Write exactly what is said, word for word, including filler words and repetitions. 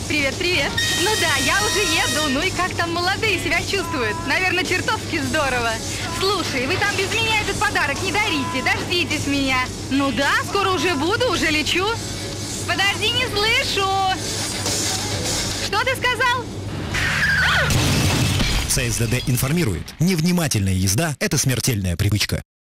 Привет, привет. Ну да, я уже еду. Ну и как там молодые себя чувствуют? Наверное, чертовски здорово. Слушай, вы там без меня этот подарок не дарите. Дождитесь меня. Ну да, скоро уже буду, уже лечу. Подожди, не слышу. Что ты сказал? ЦСДД информирует. Невнимательная езда – это смертельная привычка.